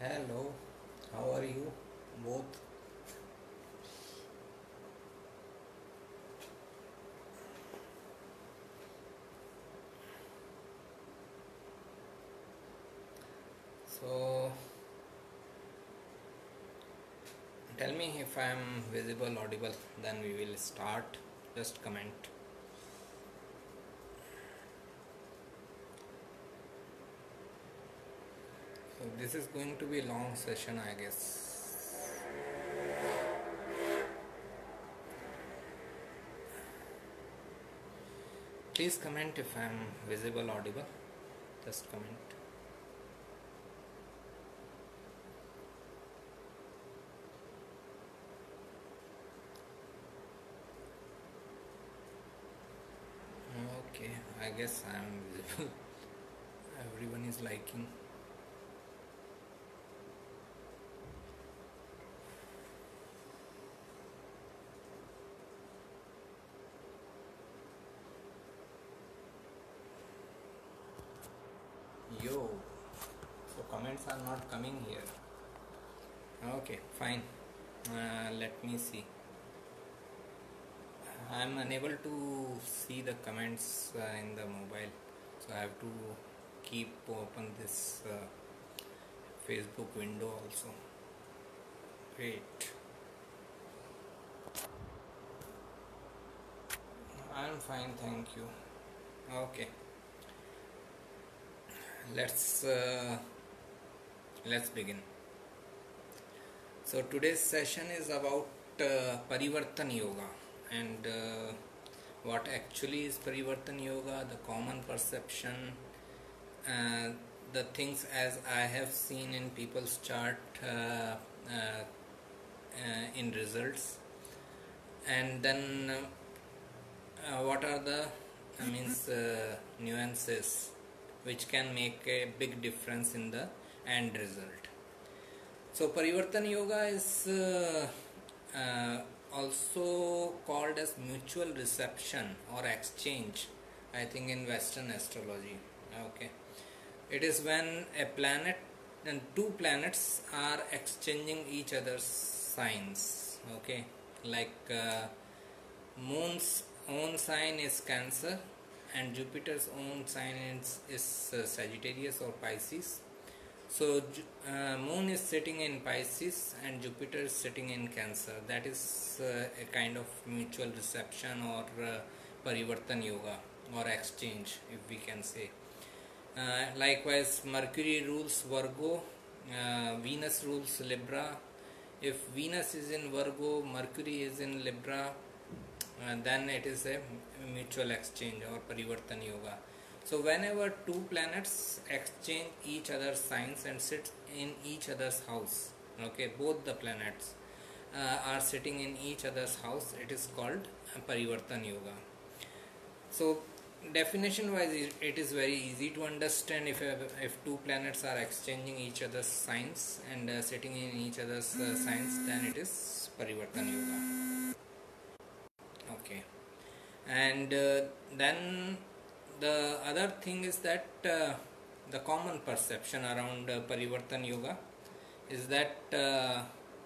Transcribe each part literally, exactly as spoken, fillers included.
Hello, how are you both? So, tell me if I am visible, audible, then we will start. Just comment. So, this is going to be a long session, I guess. Please comment if I am visible, audible. Just comment. Okay, I guess I am visible. Everyone is liking. Yo, so comments are not coming here. Okay, fine. Uh, let me see. I am unable to see the comments uh, in the mobile, so I have to keep open this uh, Facebook window also. Wait, I am fine, thank you. Okay, let's uh, let's begin. So today's session is about uh, Parivartan Yoga and uh, what actually is Parivartan Yoga, the common perception, uh, the things as I have seen in people's chart uh, uh, uh, in results, and then uh, what are the I means uh, nuances which can make a big difference in the end result. So Parivartan Yoga is uh, uh, also called as mutual reception or exchange, I think, in Western astrology. Okay, it is when a planet and two planets are exchanging each other's signs. Okay, like uh, Moon's own sign is Cancer and Jupiter's own sign is, is uh, Sagittarius or Pisces. So uh, Moon is sitting in Pisces and Jupiter is sitting in Cancer. That is uh, a kind of mutual reception or uh, Parivartan Yoga or exchange, if we can say. Uh, likewise, Mercury rules Virgo, uh, Venus rules Libra. If Venus is in Virgo, Mercury is in Libra, uh, then it is a mutual exchange or Parivartan Yoga. So whenever two planets exchange each other's signs and sit in each other's house, okay, both the planets uh, are sitting in each other's house, it is called Parivartan Yoga. So definition wise, it is very easy to understand. If if two planets are exchanging each other's signs and uh, sitting in each other's uh, signs, then it is Parivartan Yoga. Okay, and uh, then the other thing is that uh, the common perception around uh, Parivartan Yoga is that uh,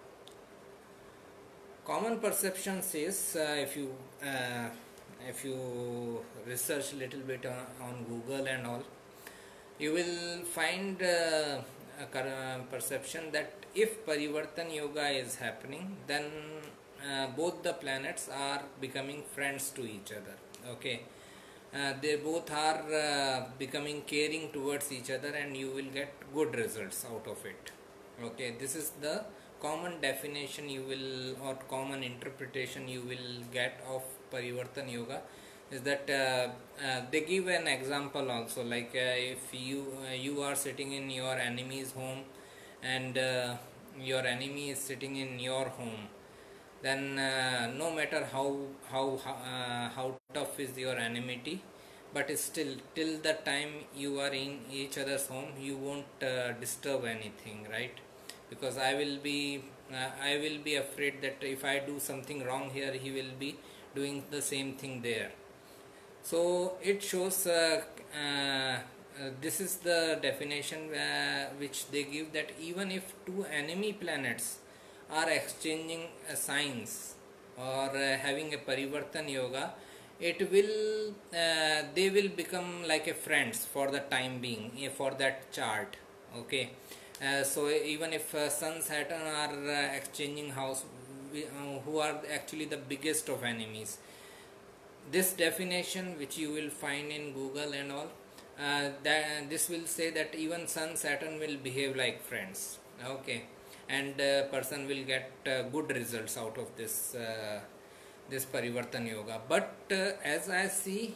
common perception says, uh, if you uh, if you research a little bit on, on Google and all, you will find uh, a perception that if Parivartan Yoga is happening, then uh, both the planets are becoming friends to each other. Okay, uh, they both are uh, becoming caring towards each other, and you will get good results out of it. Okay, this is the common definition you will or common interpretation you will get of Parivartan Yoga, is that uh, uh, they give an example also, like uh, if you uh, you are sitting in your enemy's home and uh, your enemy is sitting in your home, then uh, no matter how how uh, how tough is your enmity, but still till the time you are in each other's home, you won't uh, disturb anything, right? Because I will be uh, I will be afraid that if I do something wrong here, he will be doing the same thing there. So it shows uh, uh, uh, this is the definition uh, which they give, that even if two enemy planets are exchanging uh, signs or uh, having a parivartan yoga, it will uh, they will become like a friends for the time being, uh, for that chart. Okay, uh, so even if uh, Sun Saturn are uh, exchanging house, we, uh, who are actually the biggest of enemies, this definition which you will find in Google and all, uh, that this will say that even Sun Saturn will behave like friends. Okay, and uh, person will get uh, good results out of this uh, this parivartan yoga. But uh, as I see,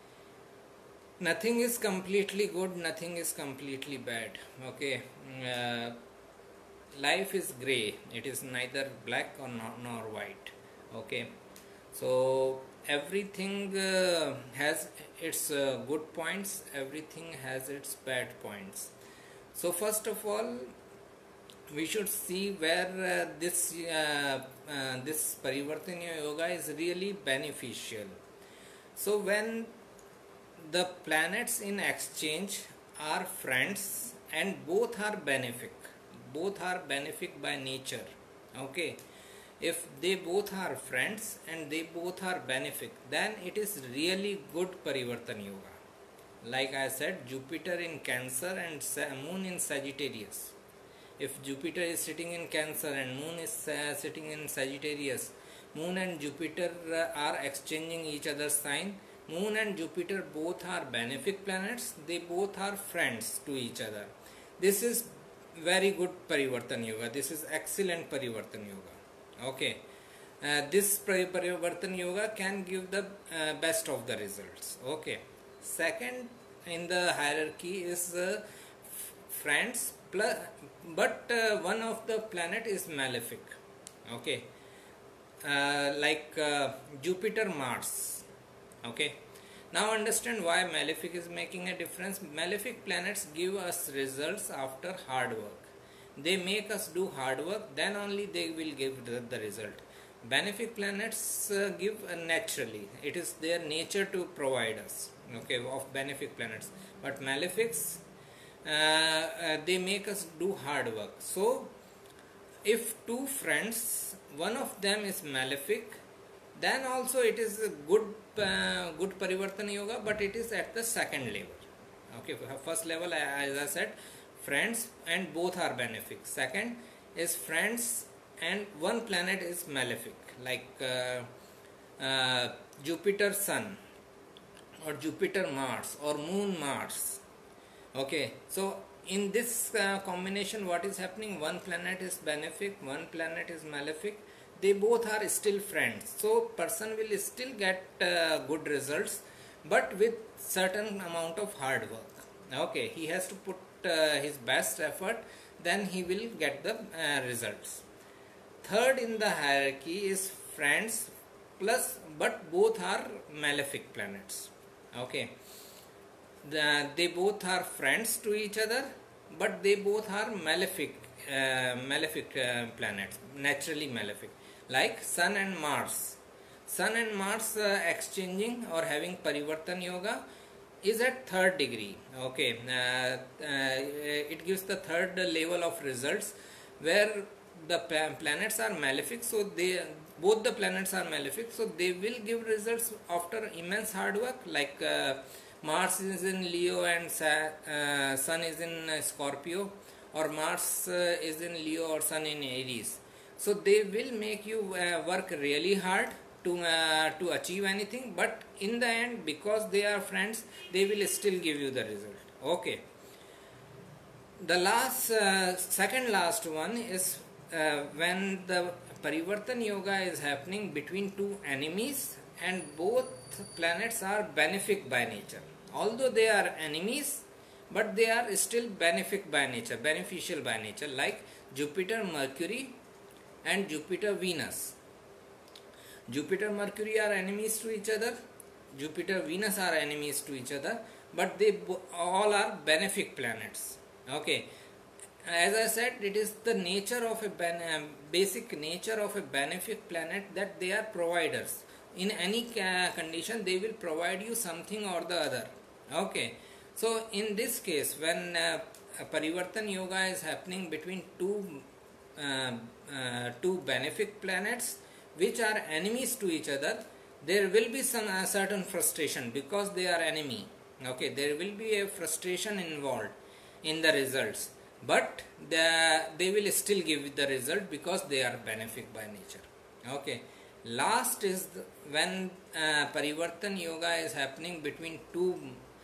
nothing is completely good, nothing is completely bad. Okay, uh, life is gray, it is neither black or nor, nor white. Okay, so everything uh, has its uh, good points, everything has its bad points. So first of all, we should see where uh, this uh, uh, this parivartaniya yoga is really beneficial. So when the planets in exchange are friends and both are benefic, both are benefic by nature. Okay, if they both are friends and they both are benefic, then it is really good parivartan yoga. Like I said, Jupiter in Cancer and Moon in Sagittarius. If Jupiter is sitting in Cancer and Moon is uh, sitting in Sagittarius, Moon and Jupiter uh, are exchanging each other's sign. Moon and Jupiter both are benefic planets, they both are friends to each other. This is very good parivartan yoga, this is excellent parivartan yoga. Okay, uh, this parivartan yoga can give the uh, best of the results. Okay, second in the hierarchy is uh, friends, plus, but uh, one of the planet is malefic. Okay, uh, like uh, Jupiter Mars. Okay, now understand why malefic is making a difference. Malefic planets give us results after hard work. They make us do hard work, then only they will give the, the result. Benefic planets uh, give uh, naturally, it is their nature to provide us, okay, of benefic planets. But malefics, uh, uh, they make us do hard work. So if two friends, one of them is malefic, then also it is a good uh, good parivartana yoga, but it is at the second level. Okay, first level, as I said, friends and both are benefic. Second is friends and one planet is malefic, like uh, uh, Jupiter Sun or Jupiter Mars or Moon Mars. Okay, so in this uh, combination, what is happening? One planet is benefic, one planet is malefic. They both are still friends, so person will still get uh, good results, but with certain amount of hard work. Okay, he has to put uh, his best effort, then he will get the uh, results. Third in the hierarchy is friends plus, but both are malefic planets. Okay, the, they both are friends to each other, but they both are malefic uh, malefic uh, planets, naturally malefic, like Sun and Mars. Sun and Mars uh, exchanging or having parivartan yoga is at third degree. Okay, uh, uh, it gives the third level of results, where the planets are malefic, so they both the planets are malefic, so they will give results after immense hard work. Like uh, Mars is in Leo and uh, Sun is in uh, Scorpio, or Mars uh, is in Leo or Sun in Aries. So they will make you uh, work really hard to uh, to achieve anything, but in the end, because they are friends, they will still give you the result. Okay, the last uh, second last one is uh, when the parivartan yoga is happening between two enemies and both planets are benefic by nature. Although they are enemies, but they are still benefic by nature, beneficial by nature, like Jupiter Mercury and Jupiter Venus. Jupiter Mercury are enemies to each other, Jupiter Venus are enemies to each other, but they all are benefic planets. Okay, as I said, it is the nature of a ben basic nature of a benefic planet that they are providers. In any condition, they will provide you something or the other. Okay, So in this case, when uh, Parivartan Yoga is happening between two uh, uh, two benefic planets which are enemies to each other, there will be some uh, certain frustration because they are enemy. Okay, there will be a frustration involved in the results, but the, they will still give the result because they are benefic by nature. Okay, last is the, when uh, Parivartan Yoga is happening between two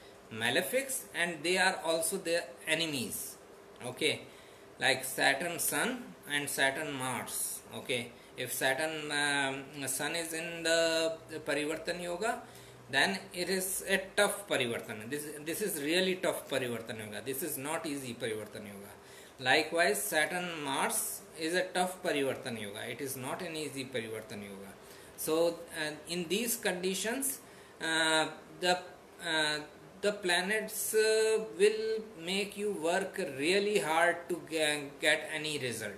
malefics and they are also their enemies. Okay, like Saturn Sun and Saturn Mars. Okay, if Saturn um, Sun is in the, the Parivartan Yoga, then it is a tough Parivartan. This, this is really tough Parivartan Yoga. This is not easy Parivartan Yoga. Likewise, Saturn Mars is a tough Parivartan Yoga. It is not an easy Parivartan Yoga. So, uh, in these conditions, uh, the uh, the planets uh, will make you work really hard to get any result.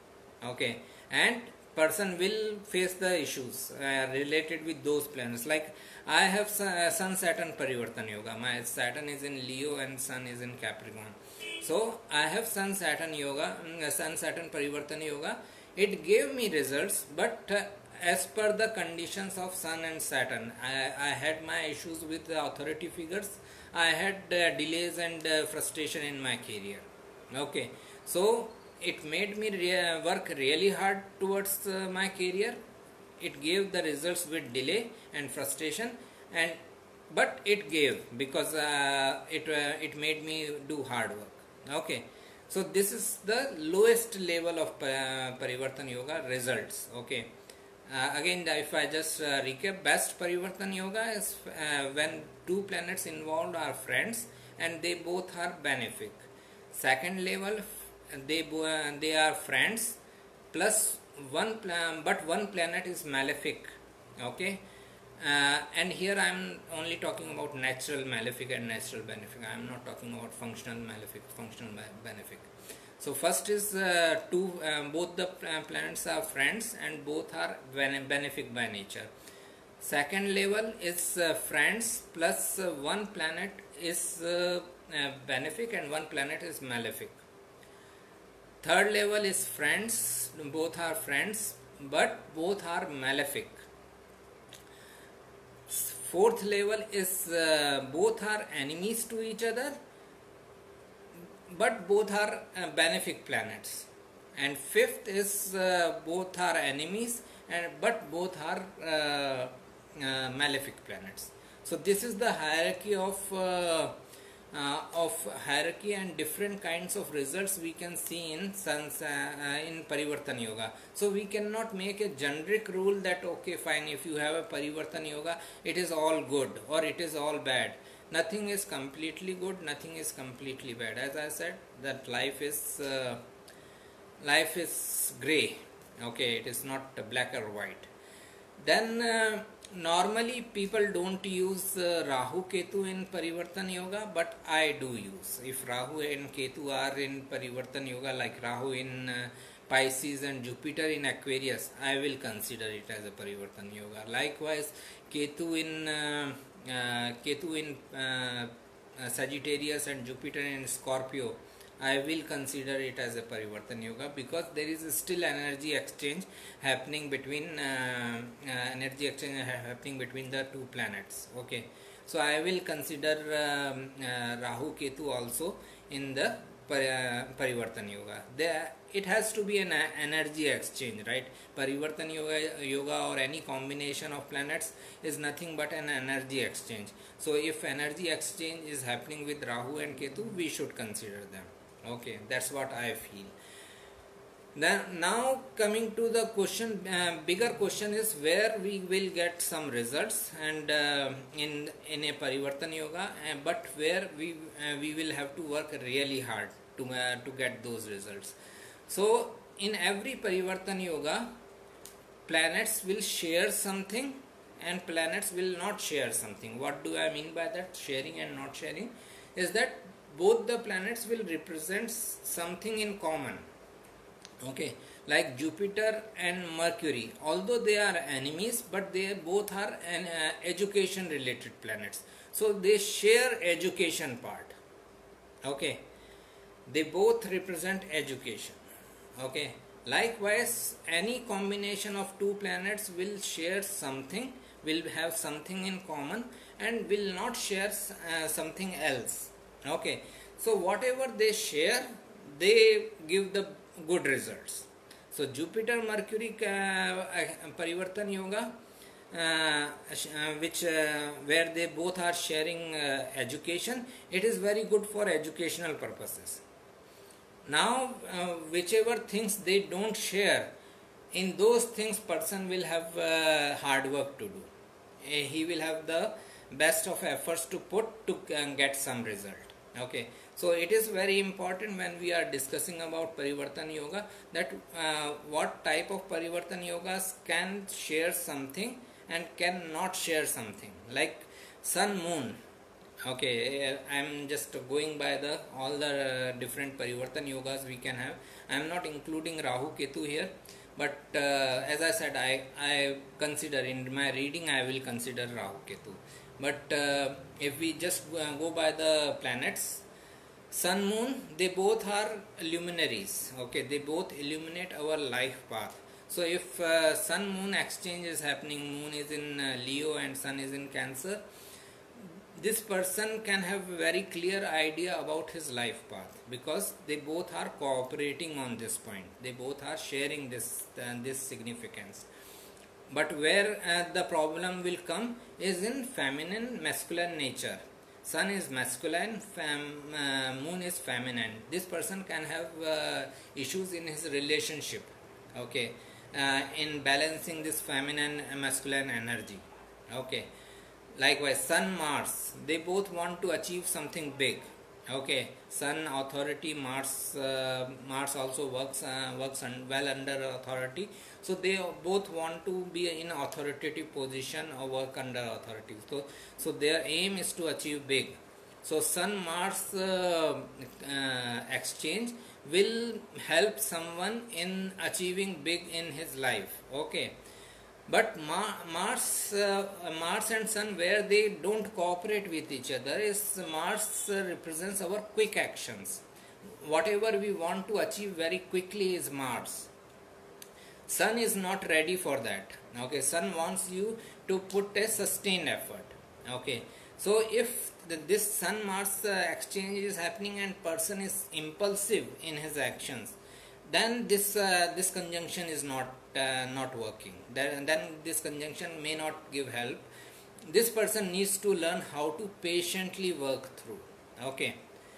Okay, and person will face the issues uh, related with those planets. Like I have Sun Saturn Parivartan Yoga. My Saturn is in Leo and Sun is in Capricorn. So I have Sun Saturn Yoga, Sun Saturn Parivartan Yoga. It gave me results, but uh, as per the conditions of Sun and Saturn, I, I had my issues with the authority figures. I had uh, delays and uh, frustration in my career. Okay, so it made me re work really hard towards uh, my career. It gave the results with delay and frustration, and but it gave because uh, it uh, it made me do hard work. Okay, so this is the lowest level of uh, Parivartan Yoga results. Okay. Uh, again, if I just uh, recap, best Parivartan Yoga is uh, when two planets involved are friends and they both are benefic. Second level, they uh, they are friends plus one plan, but one planet is malefic. Okay, uh, and here I am only talking about natural malefic and natural benefic. I am not talking about functional malefic, functional benefic. So first is uh, two, uh, both the planets are friends and both are benefic by nature. Second level is uh, friends plus uh, one planet is uh, uh, benefic and one planet is malefic. Third level is friends, both are friends but both are malefic. Fourth level is uh, both are enemies to each other, but both are uh, benefic planets. And fifth is uh, both are enemies and but both are uh, uh, malefic planets. So this is the hierarchy of uh, uh, of hierarchy and different kinds of results we can see in sans, uh, in Parivartan Yoga. So we cannot make a generic rule that okay fine, if you have a Parivartan Yoga it is all good or it is all bad. Nothing is completely good, nothing is completely bad. As I said, that life is uh, life is grey. Okay, it is not black or white. Then uh, normally people don't use uh, Rahu Ketu in Parivartan Yoga, but I do use. If Rahu and Ketu are in Parivartan Yoga, like Rahu in uh, Pisces and Jupiter in Aquarius, I will consider it as a Parivartan Yoga. Likewise, Ketu in uh, Uh, Ketu in uh, uh, Sagittarius and Jupiter in Scorpio, I will consider it as a Parivartan Yoga because there is still energy exchange happening between uh, uh, energy exchange happening between the two planets. Okay, so I will consider um, uh, Rahu Ketu also in the Parivartan Yoga. There it has to be an energy exchange, right? Parivartan Yoga, yoga or any combination of planets is nothing but an energy exchange. So if energy exchange is happening with Rahu and Ketu, we should consider them. Okay, that's what I feel. Then now coming to the question, uh, bigger question is where we will get some results and uh, in in a Parivartan Yoga, uh, but where we uh, we will have to work really hard to uh, to get those results. So in every Parivartan Yoga, planets will share something and planets will not share something. What do I mean by that? Sharing and not sharing is that both the planets will represent something in common. Okay, like Jupiter and Mercury, although they are enemies, but they both are an uh, education related planets, so they share education part. Okay, they both represent education. Okay, likewise any combination of two planets will share something, will have something in common, and will not share uh, something else. Okay, so whatever they share, they give the good results. So Jupiter Mercury uh, uh, Parivartan Yoga, uh, uh, which uh, where they both are sharing uh, education, it is very good for educational purposes. Now uh, whichever things they don't share, in those things person will have uh, hard work to do. Uh, he will have the best of efforts to put to uh, get some result. Okay, so it is very important when we are discussing about Parivartan Yoga that uh, what type of Parivartan Yogas can share something and cannot share something, like Sun Moon. Okay, I am just going by the all the uh, different Parivartan Yogas we can have. I am not including Rahu Ketu here, but uh, as I said, I, I consider in my reading I will consider Rahu Ketu. But uh, if we just go by the planets, Sun Moon, they both are luminaries. Okay, they both illuminate our life path. So if uh, Sun Moon exchange is happening, Moon is in uh, Leo and Sun is in Cancer, this person can have a very clear idea about his life path, because they both are cooperating on this point. They both are sharing this uh, this significance. But where uh, the problem will come is in feminine masculine nature. Sun is masculine, fam, uh, Moon is feminine. This person can have uh, issues in his relationship. Okay, uh, in balancing this feminine and masculine energy. Okay. Likewise, Sun Mars, they both want to achieve something big. Okay, Sun authority, Mars uh, Mars also works uh, works un well under authority. So they both want to be in authoritative position or work under authority. So so their aim is to achieve big. So Sun Mars uh, uh, exchange will help someone in achieving big in his life. Okay. But Mars, uh, Mars and Sun, where they don't cooperate with each other, is Mars uh, represents our quick actions. Whatever we want to achieve very quickly is Mars. Sun is not ready for that. Okay, Sun wants you to put a sustained effort. Okay, so if the, this Sun Mars uh, exchange is happening and person is impulsive in his actions, then this uh, this conjunction is not uh, not working. Then, then this conjunction may not give help. This person needs to learn how to patiently work through. Okay,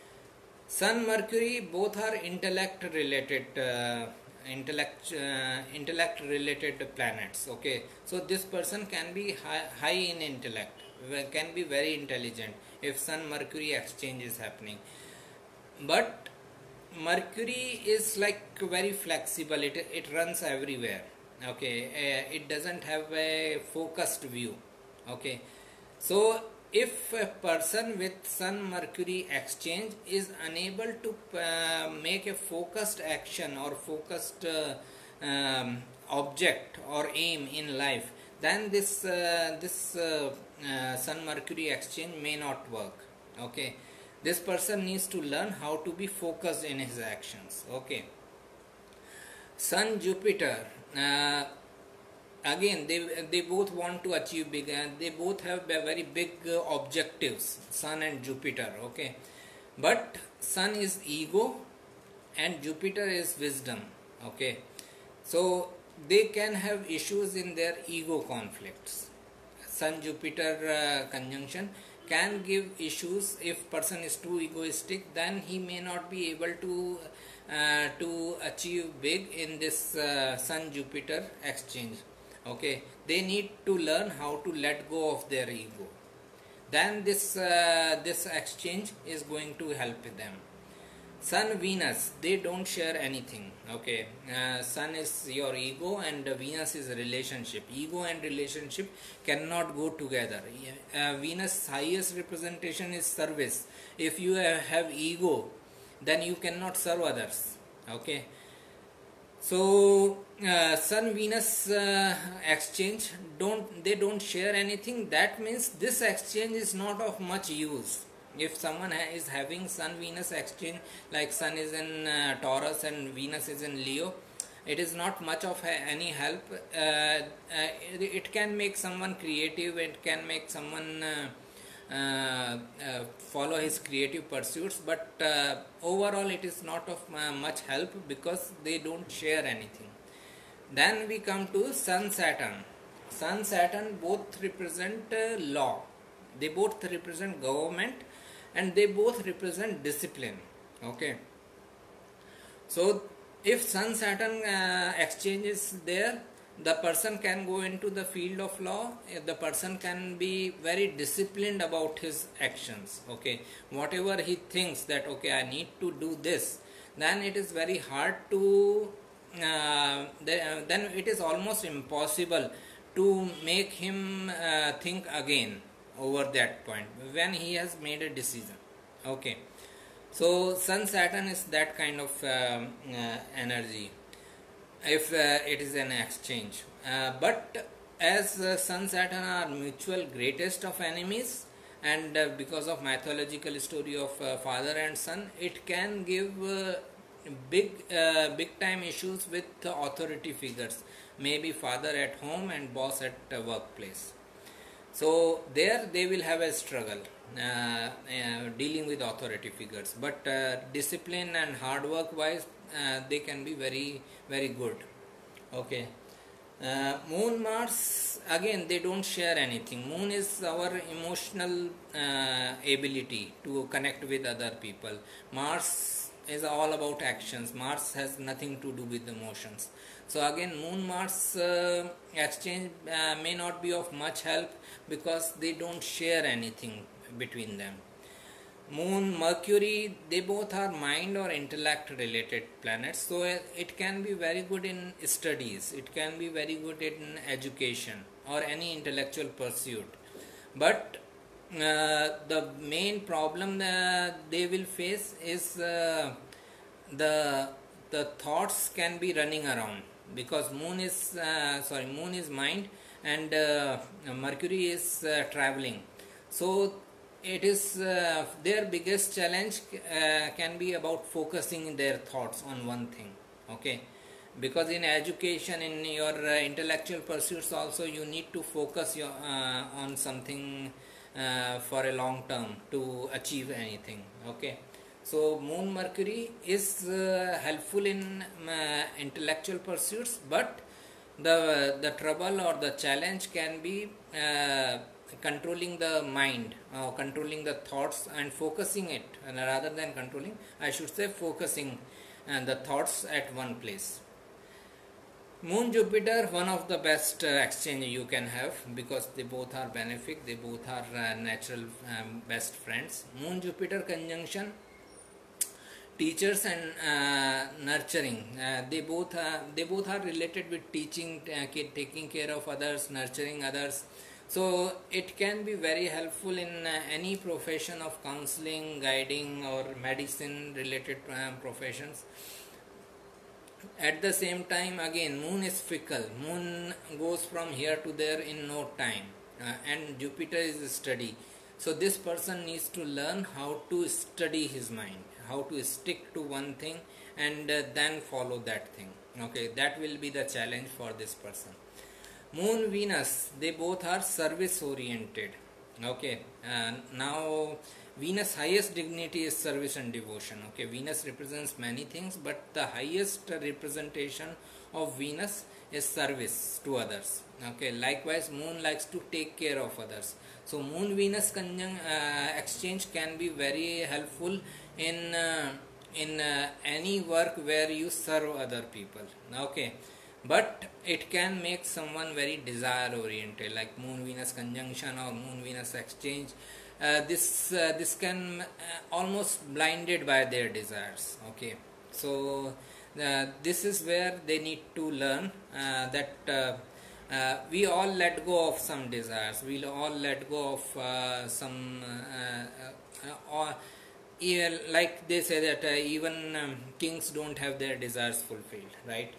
Sun Mercury both are intellect related uh, intellect uh, intellect related planets. Okay, so this person can be high, high in intellect, can be very intelligent if Sun Mercury exchange is happening. But Mercury is like very flexible, it, it runs everywhere. Okay, uh, it doesn't have a focused view. Okay, so if a person with Sun Mercury exchange is unable to uh, make a focused action or focused uh, um, object or aim in life, then this uh, this uh, uh, Sun Mercury exchange may not work. Okay, this person needs to learn how to be focused in his actions. Okay, Sun Jupiter, uh, again they they both want to achieve big, and they both have very big uh, objectives, Sun and Jupiter. Okay, but Sun is ego and Jupiter is wisdom. Okay, so they can have issues in their ego conflicts. Sun Jupiter uh, conjunction can give issues. If person is too egoistic, then he may not be able to uh, to achieve big in this uh, Sun Jupiter exchange. Okay, they need to learn how to let go of their ego. Then this uh, this exchange is going to help them. Sun Venus, they don't share anything. Okay, uh, Sun is your ego and Venus is a relationship. Ego and relationship cannot go together. Uh, Venus highest representation is service. If you have ego, then you cannot serve others. Okay, So uh, sun Venus uh, exchange, don't they don't share anything. That means this exchange is not of much use. If someone ha- is having sun Venus exchange, like sun is in uh, Taurus and Venus is in Leo, it is not much of a, any help. Uh, uh, it, it can make someone creative, it can make someone uh, uh, uh, follow his creative pursuits, but uh, overall it is not of uh, much help because they don't share anything. Then we come to Sun Saturn. Sun Saturn both represent uh, law, they both represent government, and they both represent discipline. Okay, so if Sun Saturn uh, exchange is there, the person can go into the field of law, the person can be very disciplined about his actions. Okay, whatever he thinks that okay, I need to do this, then it is very hard to uh, then it is almost impossible to make him uh, think again over that point when he has made a decision. Okay, so Sun Saturn is that kind of um, uh, energy if uh, it is an exchange. Uh, but as uh, Sun Saturn are mutual greatest of enemies, and uh, because of mythological story of uh, father and son, it can give uh, big uh, big time issues with uh, authority figures, maybe father at home and boss at uh, workplace. So there they will have a struggle uh, uh, dealing with authority figures, but uh, discipline and hard work wise uh, they can be very very good. Okay, uh, Moon Mars, again they don't share anything. Moon is our emotional uh, ability to connect with other people. Mars is all about actions. Mars has nothing to do with emotions. So again Moon Mars uh, exchange uh, may not be of much help because they don't share anything between them. Moon, Mercury, they both are mind or intellect related planets, so it can be very good in studies, it can be very good in education or any intellectual pursuit. But uh, the main problem uh, they will face is uh, the the thoughts can be running around, because moon is uh, sorry moon is mind, and uh, Mercury is uh, traveling. So it is uh, their biggest challenge uh, can be about focusing their thoughts on one thing. Okay, because in education, in your uh, intellectual pursuits also, you need to focus your, uh, on something uh, for a long term to achieve anything. Okay, so Moon Mercury is uh, helpful in uh, intellectual pursuits, but the the trouble or the challenge can be uh, controlling the mind, uh, controlling the thoughts and focusing it, and rather than controlling, I should say focusing and the thoughts at one place. Moon Jupiter, one of the best uh, exchange you can have, because they both are benefic, they both are uh, natural um, best friends. Moon Jupiter conjunction, teachers and uh, nurturing, uh, they both uh, they both are related with teaching, uh, taking care of others, nurturing others. So it can be very helpful in uh, any profession of counseling, guiding, or medicine related um, professions. At the same time, again, moon is fickle, moon goes from here to there in no time, uh, and Jupiter is study. So this person needs to learn how to study his mind, how to stick to one thing and uh, then follow that thing. Okay, that will be the challenge for this person. Moon Venus, they both are service oriented. Okay, uh, now Venus highest dignity is service and devotion. Okay, Venus represents many things, but the highest representation of Venus is service to others. Okay, likewise Moon likes to take care of others. So Moon Venus conjunct uh, exchange can be very helpful in uh, in uh, any work where you serve other people. Okay, but it can make someone very desire oriented, like Moon Venus conjunction or Moon Venus exchange. Uh, this uh, this can uh, almost blinded by their desires. Okay, so uh, this is where they need to learn uh, that uh, uh, we all let go of some desires, we'll all let go of uh, some uh, uh, or even like they say that uh, even um, kings don't have their desires fulfilled, right?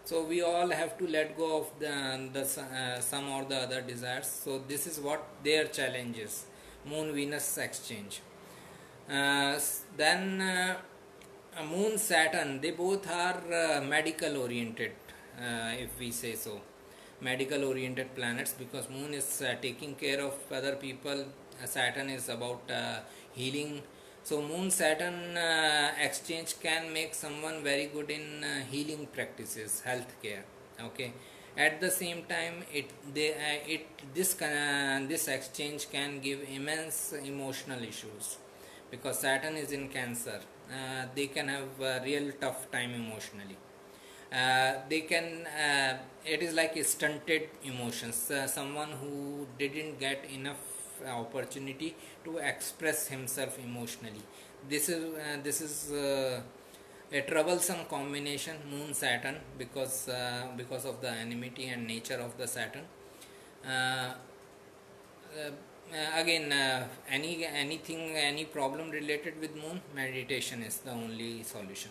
So we all have to let go of the, the uh, some or the other desires. So this is what their challenge is, Moon Venus exchange. Uh, then uh, Moon Saturn, they both are uh, medical oriented, uh, if we say so, medical oriented planets, because Moon is uh, taking care of other people, uh, Saturn is about uh, healing. So Moon Saturn uh, exchange can make someone very good in uh, healing practices, healthcare. Okay, at the same time, it they uh, it this uh, this exchange can give immense emotional issues, because Saturn is in Cancer. Uh, they can have a real tough time emotionally. Uh, they can uh, it is like a stunted emotions, uh, someone who didn't get enough opportunity to express himself emotionally. This is uh, this is uh, a troublesome combination, Moon Saturn, because uh, because of the enmity and nature of the Saturn. uh, uh, uh, again, uh, any anything any problem related with Moon, meditation is the only solution.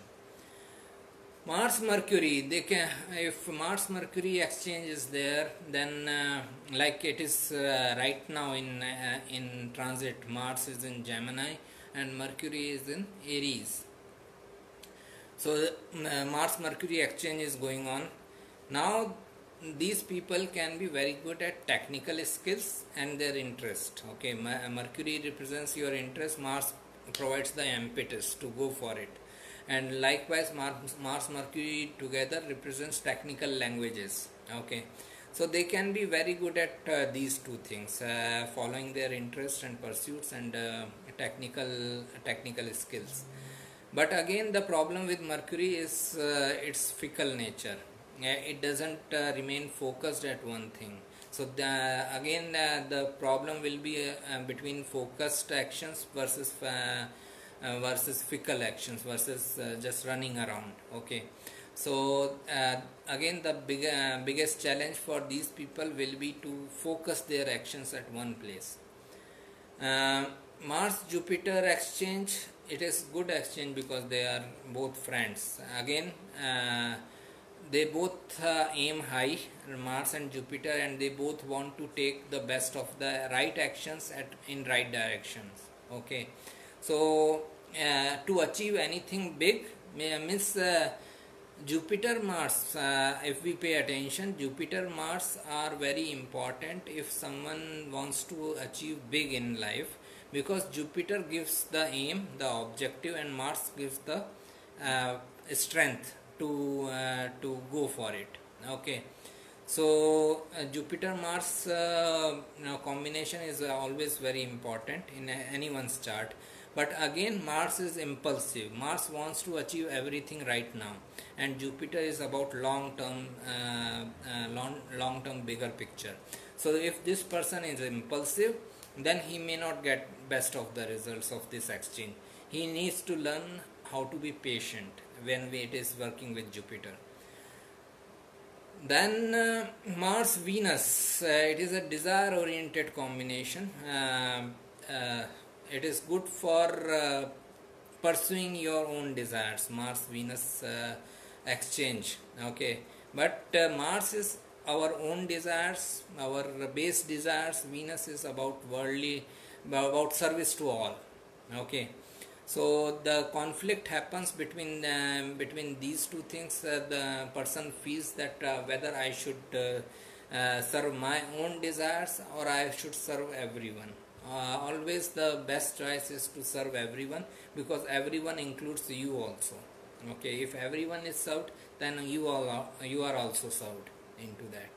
Mars Mercury, they can, if Mars Mercury exchange is there, then uh, like it is uh, right now in uh, in transit, Mars is in Gemini and Mercury is in Aries. So uh, Mars Mercury exchange is going on now. These people can be very good at technical skills and their interest. Okay, Mercury represents your interest, Mars provides the impetus to go for it. And likewise, Mars, Mars Mercury together represents technical languages. Okay, so they can be very good at uh, these two things, uh, following their interests and pursuits, and uh, technical technical skills. But again, the problem with Mercury is uh, its fickle nature. Uh, it doesn't uh, remain focused at one thing. So the, again, uh, the problem will be uh, between focused actions versus uh, Uh, versus fickle actions, versus uh, just running around. Okay, so uh, again, the big, uh, biggest challenge for these people will be to focus their actions at one place. uh, Mars Jupiter exchange, it is good exchange because they are both friends. Again, uh, they both uh, aim high, Mars and Jupiter, and they both want to take the best of the right actions at in right directions. Okay, so uh, to achieve anything big, means uh, Jupiter Mars, uh, if we pay attention, Jupiter Mars are very important if someone wants to achieve big in life, because Jupiter gives the aim, the objective, and Mars gives the uh, strength to uh, to go for it. Okay, so uh, Jupiter Mars uh, you know, combination is uh, always very important in uh, anyone's chart. But again, Mars is impulsive. Mars wants to achieve everything right now, and Jupiter is about long term uh, uh, long long term bigger picture. So if this person is impulsive, then he may not get best of the results of this exchange. He needs to learn how to be patient when it is working with Jupiter. Then uh, Mars Venus, uh, it is a desire oriented combination. uh, uh, it is good for uh, pursuing your own desires, Mars Venus uh, exchange. Okay, but uh, Mars is our own desires, our base desires. Venus is about worldly, about service to all. Okay, so the conflict happens between um, between these two things. Uh, the person feels that uh, whether I should uh, uh, serve my own desires or I should serve everyone. Uh, always the best choice is to serve everyone, because everyone includes you also. Okay, if everyone is served, then you all are, you are also served into that.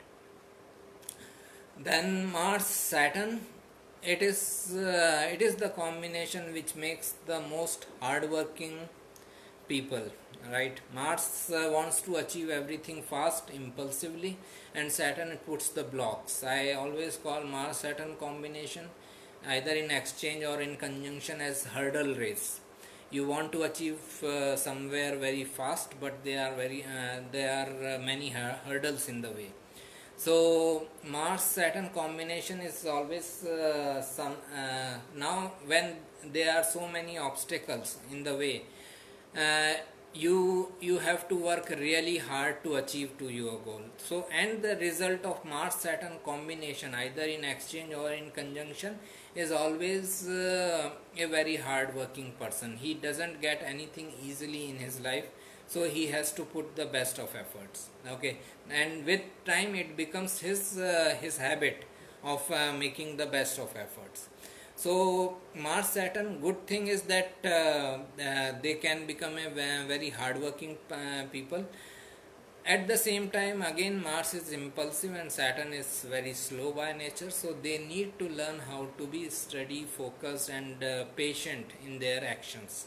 Then Mars Saturn, it is uh, it is the combination which makes the most hardworking people, right? Mars uh, wants to achieve everything fast, impulsively, and Saturn puts the blocks. I always call Mars Saturn combination, either in exchange or in conjunction, as hurdle race. You want to achieve uh, somewhere very fast, but there are very uh, there are uh, many hurdles in the way. So Mars Saturn combination is always uh, some uh, now when there are so many obstacles in the way, uh, you you have to work really hard to achieve to your goal. So and the result of Mars Saturn combination either in exchange or in conjunction is always uh, a very hard working person. He doesn't get anything easily in his life, so he has to put the best of efforts. Okay, and with time it becomes his uh, his habit of uh, making the best of efforts. So Mars Saturn, good thing is that uh, uh, they can become a very hardworking uh, people. At the same time, again Mars is impulsive and Saturn is very slow by nature. So they need to learn how to be steady, focused, and uh, patient in their actions.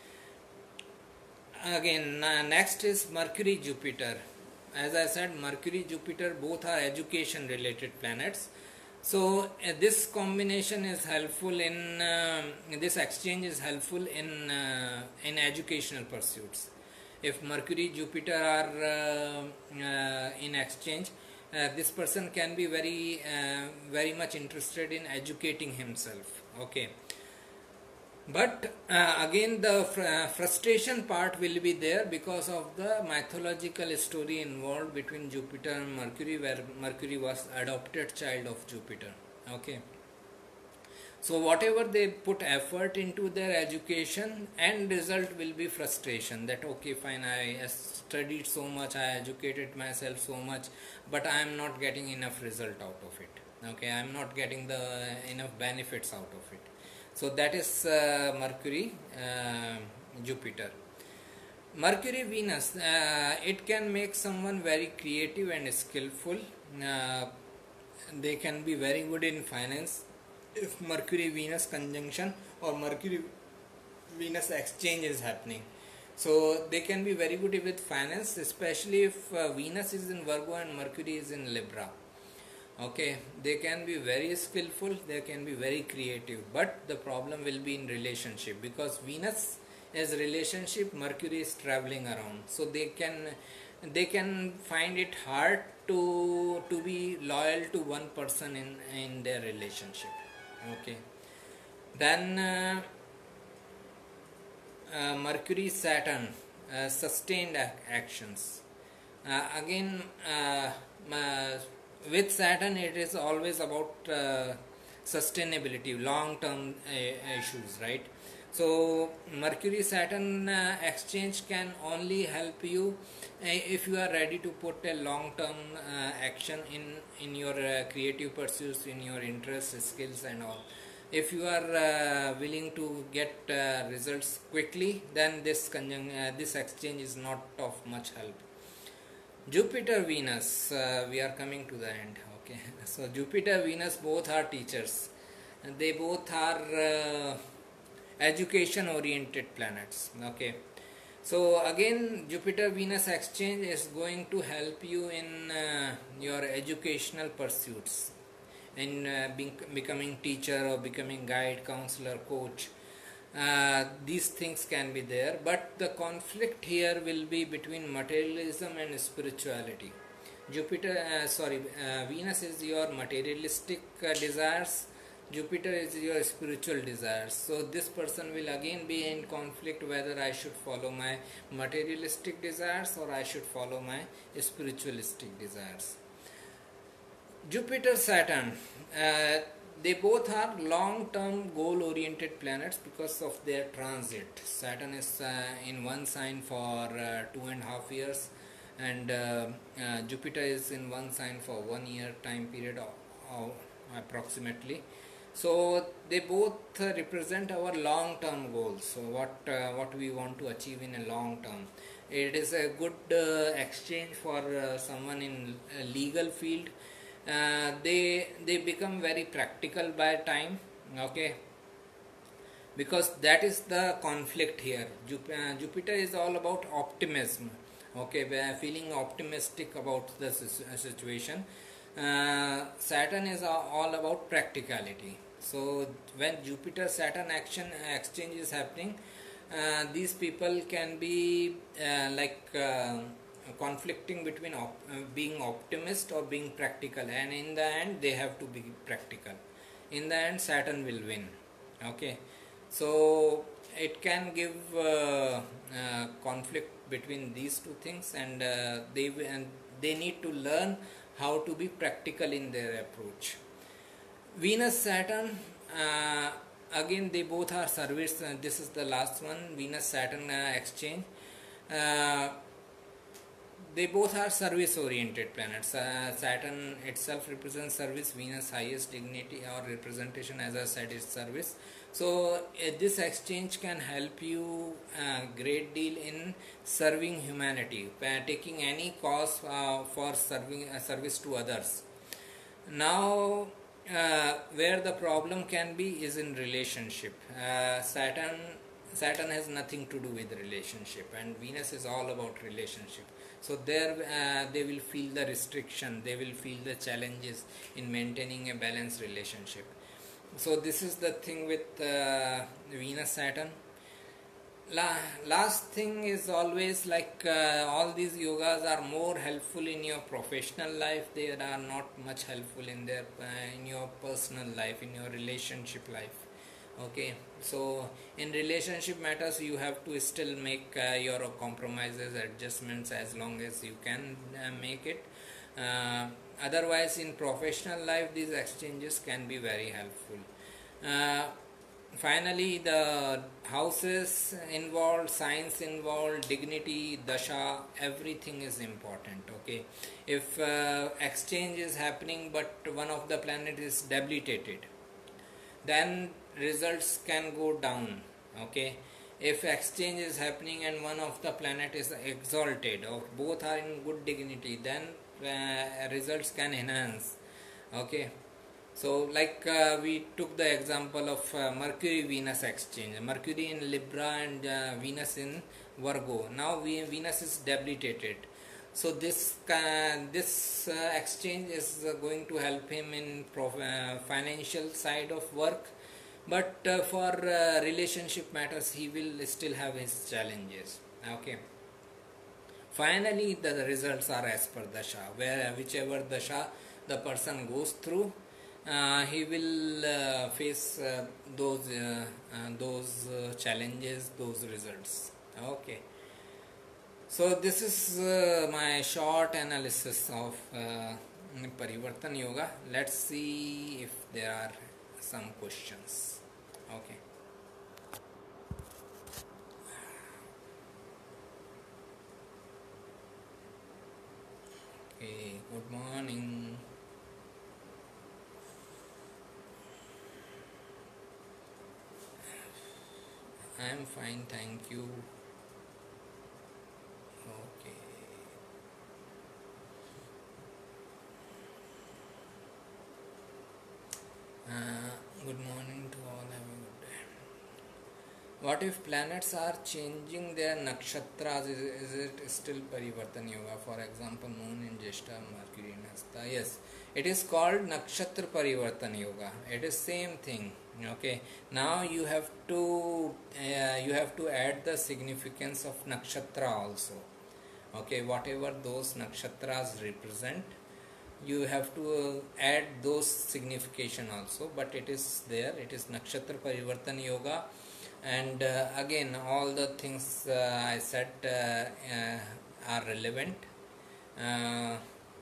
Again, uh, next is Mercury Jupiter. As I said, Mercury Jupiter both are education related planets. So uh, this combination is helpful in uh, this exchange is helpful in uh, in educational pursuits. If Mercury Jupiter are uh, uh, in exchange, uh, this person can be very uh, very much interested in educating himself. Okay, but uh, again the fr- uh, frustration part will be there because of the mythological story involved between Jupiter and Mercury, where Mercury was adopted child of Jupiter. Okay, so whatever they put effort into their education, end result will be frustration, that okay fine, I studied so much, I educated myself so much, but I am not getting enough result out of it. Okay, I am not getting the enough benefits out of it. So that is uh, Mercury uh, Jupiter. Mercury Venus, uh, it can make someone very creative and skillful. Uh, they can be very good in finance if Mercury Venus conjunction or Mercury Venus exchange is happening. So they can be very good with finance, especially if uh, Venus is in Virgo and Mercury is in Libra. Okay, they can be very skillful, they can be very creative, but the problem will be in relationship, because Venus is relationship, Mercury is traveling around, so they can they can find it hard to to be loyal to one person in in their relationship. Okay, then uh, uh, Mercury Saturn, uh, sustained ac- actions. Uh, again, uh, uh, with Saturn, it is always about uh, sustainability, long term uh, issues, right? So, Mercury Saturn uh, exchange can only help you uh, if you are ready to put a long term uh, action in, in your uh, creative pursuits, in your interests, skills, and all. If you are uh, willing to get uh, results quickly, then this conjunc- uh, this exchange is not of much help. Jupiter Venus, uh, we are coming to the end. Okay, so Jupiter Venus both are teachers, and they both are uh, education oriented planets. Okay, so again Jupiter Venus exchange is going to help you in uh, your educational pursuits, in uh, being, becoming teacher or becoming guide, counselor, coach. Uh, these things can be there, but the conflict here will be between materialism and spirituality. Jupiter, uh, sorry, uh, Venus is your materialistic uh, desires, Jupiter is your spiritual desires. So this person will again be in conflict whether I should follow my materialistic desires or I should follow my spiritualistic desires. Jupiter Saturn, uh, they both are long term goal oriented planets because of their transit. Saturn is uh, in one sign for uh, two and a half years, and uh, uh, Jupiter is in one sign for one year time period or, or approximately. So they both uh, represent our long term goals. So what uh, what we want to achieve in a long term. It is a good uh, exchange for uh, someone in a legal field. Uh, they they become very practical by time. Okay, because that is the conflict here. Jup- uh, Jupiter is all about optimism. Okay, we are feeling optimistic about the situation. Uh, Saturn is all about practicality. So when Jupiter Saturn action exchange is happening, uh, these people can be uh, like uh, conflicting between op- uh, being optimist or being practical, and in the end they have to be practical. In the end Saturn will win. Okay, so it can give uh, uh, conflict between these two things, and uh, they and they need to learn how to be practical in their approach. Venus Saturn, uh, again they both are service. Uh, this is the last one, Venus Saturn uh, exchange. Uh, they both are service oriented planets. Uh, Saturn itself represents service, Venus highest dignity or representation, as I said, is service. So uh, this exchange can help you a great deal in serving humanity, uh, taking any cause uh, for serving uh, service to others. Now, uh, where the problem can be is in relationship. Uh, Saturn Saturn has nothing to do with relationship, and Venus is all about relationship. So there uh, they will feel the restriction, they will feel the challenges in maintaining a balanced relationship. So this is the thing with uh, Venus Saturn. La- last thing is always like uh, all these yogas are more helpful in your professional life. They are not much helpful in their uh, in your personal life, in your relationship life. Okay, so in relationship matters you have to still make uh, your compromises, adjustments, as long as you can uh, make it. Uh, otherwise, in professional life, these exchanges can be very helpful. Uh, Finally, the houses involved, signs involved, dignity, dasha, everything is important. Okay, if uh, exchange is happening but one of the planet is debilitated, then results can go down. Okay, if exchange is happening and one of the planet is exalted, or both are in good dignity, then uh, results can enhance. Okay, so like uh, we took the example of uh, Mercury Venus exchange, Mercury in Libra and uh, Venus in Virgo. Now we, Venus is debilitated, so this uh, this uh, exchange is uh, going to help him in prof- uh, financial side of work, but uh, for uh, relationship matters he will still have his challenges. Okay, finally the results are as per dasha, where whichever dasha the person goes through, uh, he will uh, face uh, those uh, uh, those uh, challenges, those results. Okay, so this is uh, my short analysis of uh, Parivartan Yoga. Let's see if there are some questions. Okay. Okay, good morning. I am fine, thank you. Okay. Uh, good morning to all. Have a good day. What if planets are changing their nakshatras? Is, is it still Parivartan Yoga? For example, Moon in Jeshta, Mercury in Hasta. Yes, it is called Nakshatra Parivartan Yoga. It is same thing. Okay. Now you have to uh, you have to add the significance of nakshatra also. Okay, whatever those nakshatras represent, you have to uh, add those signification also, but it is there. It is Nakshatra Parivartan Yoga, and uh, again all the things uh, I said uh, uh, are relevant. uh,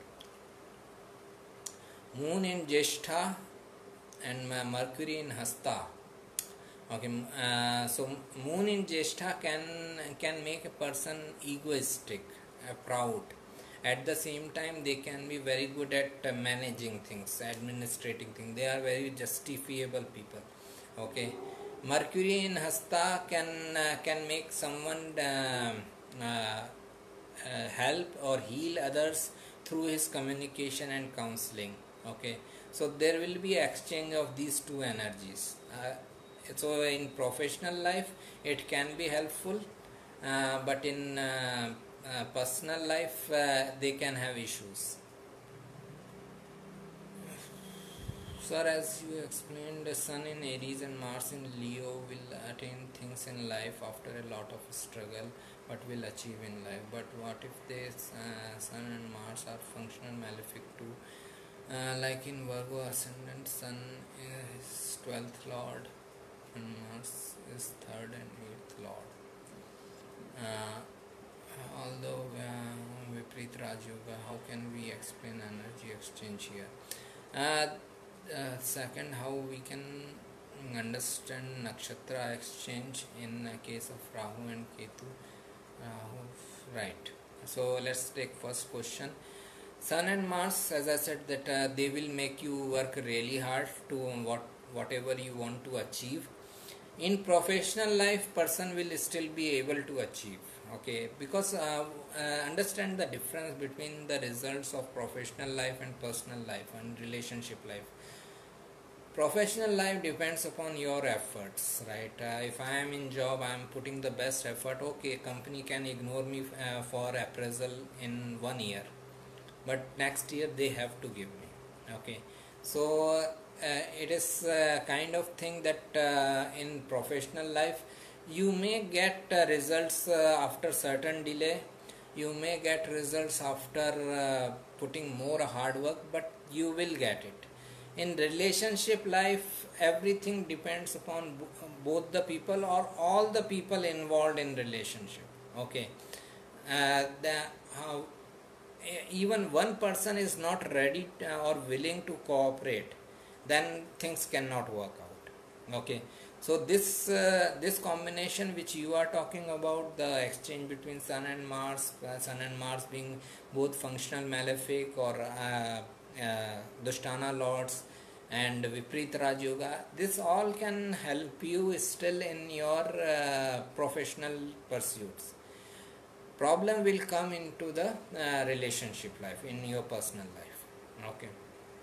Moon in Jeshta and Mercury in Hasta. Okay, uh, so Moon in Jeshta can can make a person egoistic, uh, proud. At the same time, they can be very good at uh, managing things, administrating things. They are very justifiable people. Okay, Mercury in Hasta can uh, can make someone uh, uh, uh, help or heal others through his communication and counseling. Okay, so there will be exchange of these two energies. Uh, so in professional life, it can be helpful, uh, but in uh, uh, personal life, uh, they can have issues. Sir, as you explained, the Sun in Aries and Mars in Leo will attain things in life after a lot of struggle, but will achieve in life. But what if this uh, Sun and Mars are functional malefic too? Uh, like in Virgo ascendant, Sun is twelfth Lord. and Mars is third and eighth lord. Uh, although uh, Viprit Raj Yoga, how can we explain energy exchange here? Uh, uh, second, how we can understand nakshatra exchange in a case of Rahu and Ketu. Rahu, right. So let's take first question. Sun and Mars, as I said, that uh, they will make you work really hard to what whatever you want to achieve. In professional life, person will still be able to achieve. Okay, because uh, uh, understand the difference between the results of professional life and personal life and relationship life. Professional life depends upon your efforts, right? Uh, if I am in job, I am putting the best effort. Okay, company can ignore me uh, for appraisal in one year, but next year they have to give me. Okay, so uh, it is a kind of thing that uh, in professional life you may get uh, results uh, after certain delay, you may get results after uh, putting more hard work, but you will get it. In relationship life, everything depends upon both the people or all the people involved in relationship. Okay, uh, the how even one person is not ready or willing to cooperate, then things cannot work out. Okay, so this uh, this combination which you are talking about, the exchange between Sun and Mars, uh, Sun and Mars being both functional malefic or uh, uh, Dushtana lords, and Viprit Raj Yoga, this all can help you still in your uh, professional pursuits. Problem will come into the uh, relationship life, in your personal life. Okay.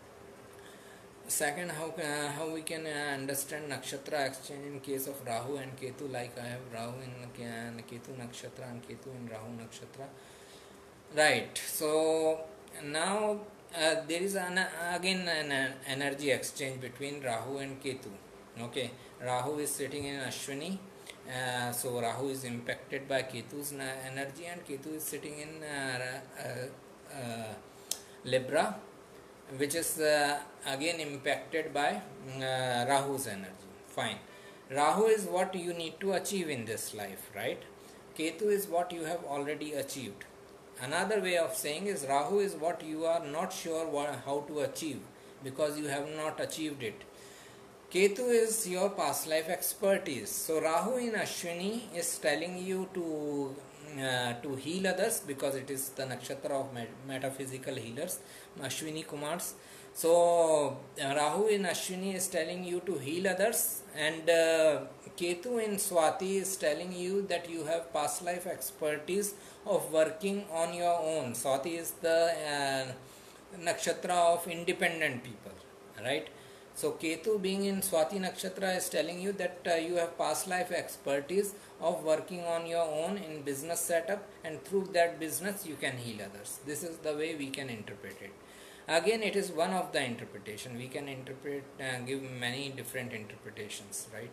Second, how uh, how we can uh, understand nakshatra exchange in case of Rahu and Ketu. Like I have Rahu in uh, Ketu nakshatra and Ketu in Rahu nakshatra. Right. So now uh, there is an, again an uh, energy exchange between Rahu and Ketu. Okay. Rahu is sitting in Ashwini. Uh, so Rahu is impacted by Ketu's energy, and Ketu is sitting in uh, uh, uh, Libra, which is uh, again impacted by uh, Rahu's energy. Fine. Rahu is what you need to achieve in this life, right? Ketu is what you have already achieved. Another way of saying is Rahu is what you are not sure what, how to achieve, because you have not achieved it. Ketu is your past life expertise. So Rahu in Ashwini is telling you to uh, to heal others, because it is the nakshatra of met- metaphysical healers, Ashwini Kumars. So uh, Rahu in Ashwini is telling you to heal others, and uh, Ketu in Swati is telling you that you have past life expertise of working on your own. Swati is the uh, nakshatra of independent people, right? So Ketu being in Swati Nakshatra is telling you that uh, you have past life expertise of working on your own in business setup, and through that business you can heal others. This is the way we can interpret it. Again, it is one of the interpretation. We can interpret, uh, give many different interpretations, right?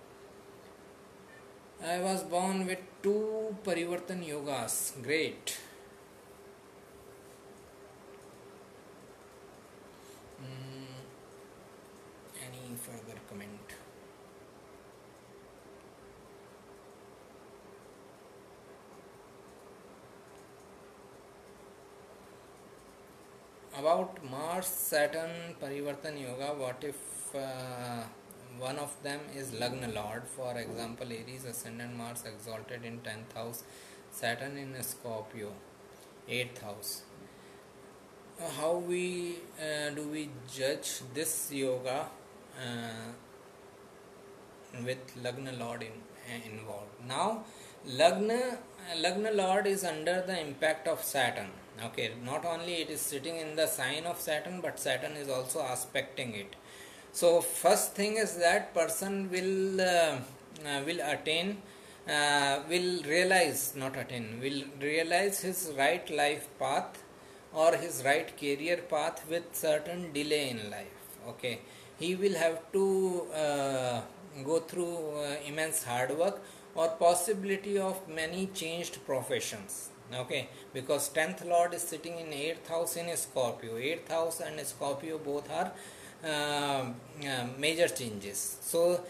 I was born with two Parivartan Yogas. Great. Further comment. About Mars Saturn Parivartan Yoga, what if uh, one of them is Lagna Lord? For example, Aries ascendant, Mars exalted in tenth house, Saturn in Scorpio, eighth house. Uh, how we uh, do we judge this yoga Uh, with Lagna Lord in, uh, involved? Now, Lagna, Lagna Lord is under the impact of Saturn. Okay, not only it is sitting in the sign of Saturn, but Saturn is also aspecting it. So, first thing is that person will uh, uh, will attain, uh, will realize, not attain, will realize his right life path or his right career path with certain delay in life. Okay. He will have to uh, go through uh, immense hard work or possibility of many changed professions. Okay, because tenth Lord is sitting in eighth house in Scorpio. eighth house and Scorpio both are uh, uh, major changes. So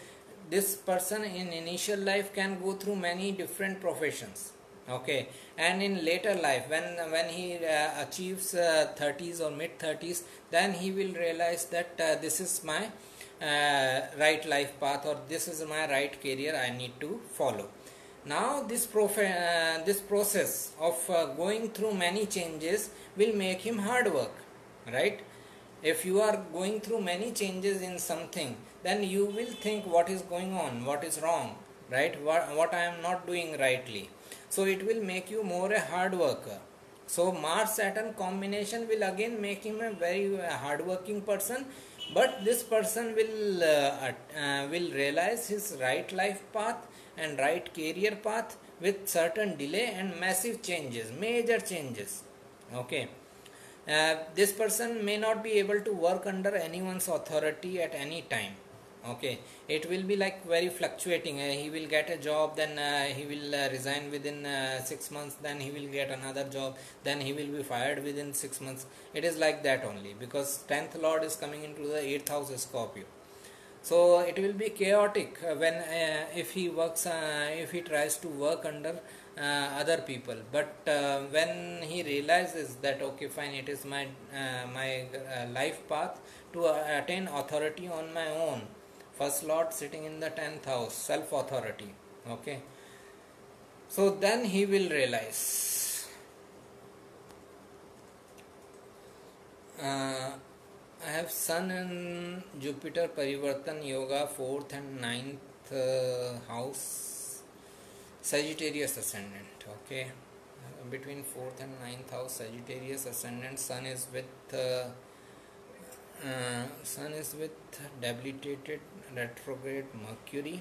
this person in initial life can go through many different professions, okay, and in later life when when he uh, achieves uh, thirties or mid thirties, then he will realize that uh, this is my uh, right life path, or this is my right career I need to follow. Now this prof- uh, this process of uh, going through many changes will make him hard work, right? If you are going through many changes in something, then you will think what is going on, what is wrong, right? What, what I am not doing rightly. So it will make you more a hard worker. So Mars Saturn combination will again make him a very uh, hard working person, but this person will uh, uh, will realize his right life path and right career path with certain delay and massive changes, major changes, okay. Uh, this person may not be able to work under anyone's authority at any time, okay. It will be like very fluctuating. Uh, he will get a job, then uh, he will uh, resign within uh, six months, then he will get another job, then he will be fired within six months. It is like that only, because tenth lord is coming into the eighth house Scorpio. So it will be chaotic uh, when uh, if he works uh, if he tries to work under uh, other people. But uh, when he realizes that okay fine, it is my uh, my uh, life path to uh, attain authority on my own, first lord sitting in the tenth house, self authority, okay, so then he will realize. uh, I have Sun and Jupiter Parivartan Yoga, fourth and ninth uh, house, Sagittarius ascendant, okay. Uh, between fourth and ninth house, Sagittarius ascendant, Sun is with uh, uh, Sun is with debilitated retrograde Mercury.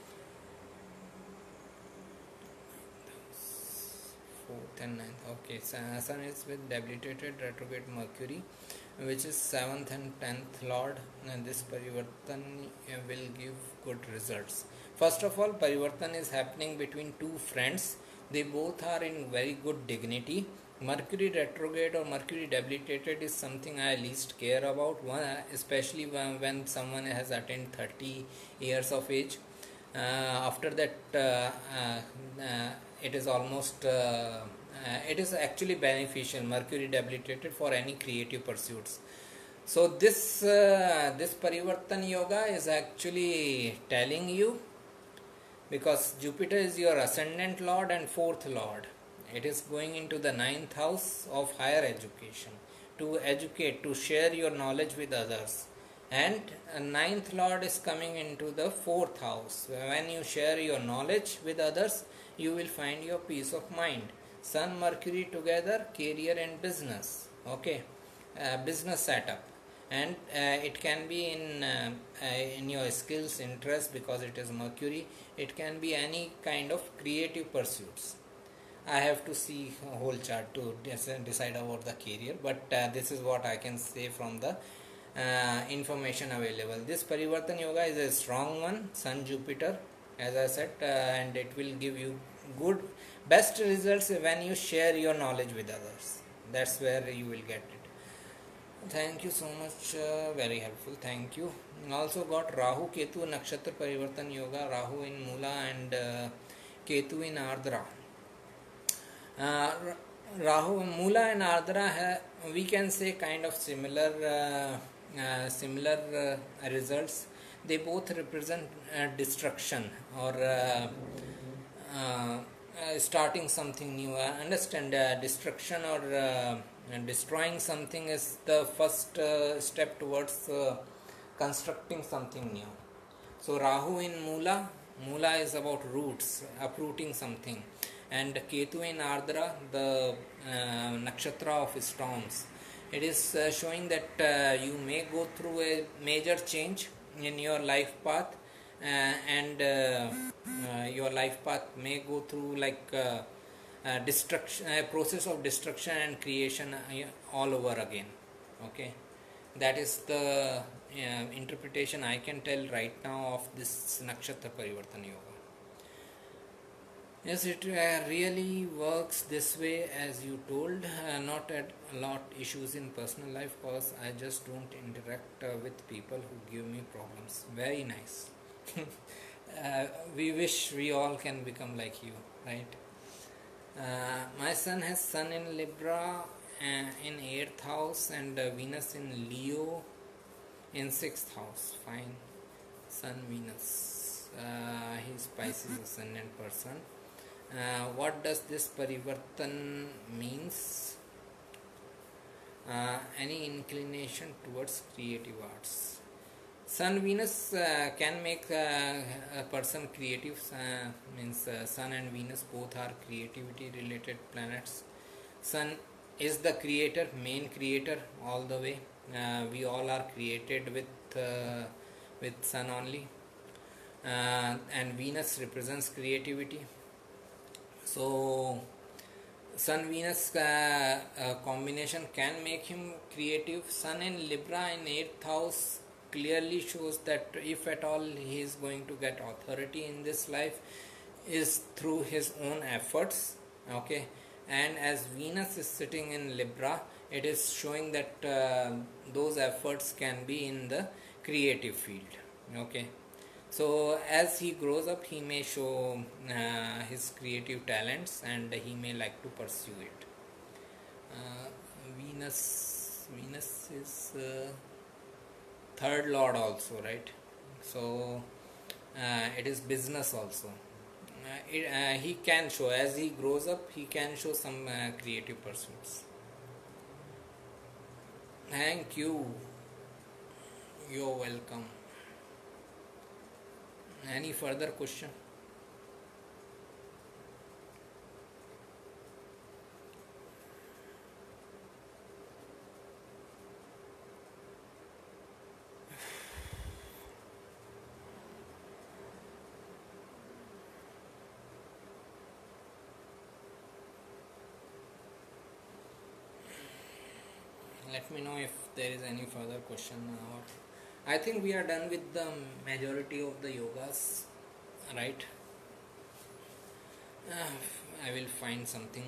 Fourth and ninth, okay. Sun is with debilitated retrograde Mercury, which is seventh and tenth lord, and this parivartan will give good results. First of all, parivartan is happening between two friends. They both are in very good dignity. Mercury retrograde or Mercury debilitated is something I least care about, one, especially when, when someone has attained thirty years of age. Uh, after that uh, uh, uh, it is almost uh, uh, it is actually beneficial, Mercury debilitated, for any creative pursuits. So this uh, this parivartan yoga is actually telling you, because Jupiter is your ascendant lord and fourth lord, it is going into the ninth house of higher education, to educate, to share your knowledge with others. And ninth lord is coming into the fourth house. When you share your knowledge with others, you will find your peace of mind. Sun Mercury together, career and business, okay, uh, business setup, and uh, it can be in uh, uh, in your skills, interest, because it is Mercury. It can be any kind of creative pursuits. I have to see a whole chart to decide about the career, but uh, this is what I can say from the uh, information available. This Parivartan Yoga is a strong one, Sun Jupiter, as I said, uh, and it will give you good, best results when you share your knowledge with others. That's where you will get it. Thank you so much, uh, very helpful, thank you. Also got Rahu Ketu Nakshatra Parivartan Yoga, Rahu in Mula and uh, Ketu in Ardra. Uh, Rahu, Mula and Ardra, ha, we can say kind of similar uh, uh, similar uh, results. They both represent uh, destruction or uh, uh, uh, starting something new. I understand uh, destruction or uh, destroying something is the first uh, step towards uh, constructing something new. So Rahu in Mula, Mula is about roots, uprooting something, and Ketu in Ardra, the uh, nakshatra of storms. It is uh, showing that uh, you may go through a major change in your life path, uh, and uh, uh, your life path may go through like uh, uh, destruction, a process of destruction and creation uh, all over again. Okay, that is the uh, interpretation I can tell right now of this nakshatra parivartan yoga. Yes, it uh, really works this way as you told. Uh, not at a lot issues in personal life, because I just don't interact uh, with people who give me problems. Very nice. Uh, we wish we all can become like you, right? Uh, my son has Sun in Libra uh, in eighth house and uh, Venus in Leo in sixth house. Fine. Sun Venus. Uh, he's Pisces ascendant person. Uh, what does this parivartan means? Uh, any inclination towards creative arts? Sun Venus uh, can make uh, a person creative. Uh, means uh, Sun and Venus both are creativity related planets. Sun is the creator, main creator all the way. Uh, we all are created with uh, with Sun only, uh, and Venus represents creativity. So Sun Venus uh, uh, combination can make him creative. Sun in Libra in eighth house clearly shows that if at all he is going to get authority in this life is through his own efforts. Okay, and as Venus is sitting in Libra, it is showing that uh, those efforts can be in the creative field. Okay, so as he grows up, he may show uh, his creative talents and he may like to pursue it. Uh, Venus, Venus is uh, third lord also, right? So uh, it is business also. Uh, it, uh, he can show as he grows up. He can show some uh, creative pursuits. Thank you. You're welcome. Any further question? Let me know if there is any further question. Or I think we are done with the majority of the yogas, right? Uh, I will find something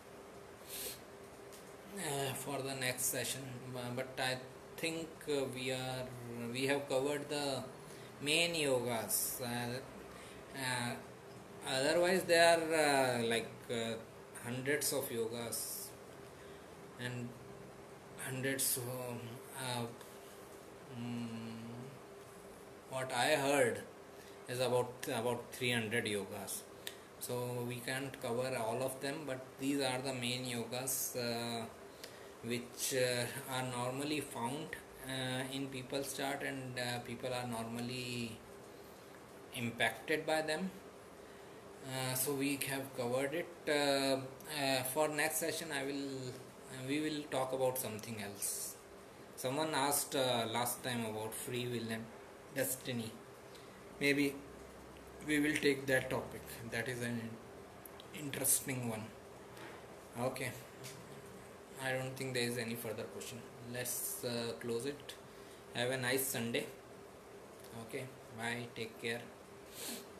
uh, for the next session, but I think uh, we are we have covered the main yogas. Uh, uh, otherwise, there are uh, like uh, hundreds of yogas and hundreds. Um, uh, mm, what I heard is about about three hundred yogas. So we can't cover all of them, but these are the main yogas uh, which uh, are normally found uh, in people's chart, and uh, people are normally impacted by them. Uh, so we have covered it. Uh, uh, for next session, I will uh, we will talk about something else. Someone asked uh, last time about free will and destiny. Maybe we will take that topic. That is an interesting one. Okay, I don't think there is any further question. Let's uh, close it. Have a nice Sunday. Okay, bye, take care.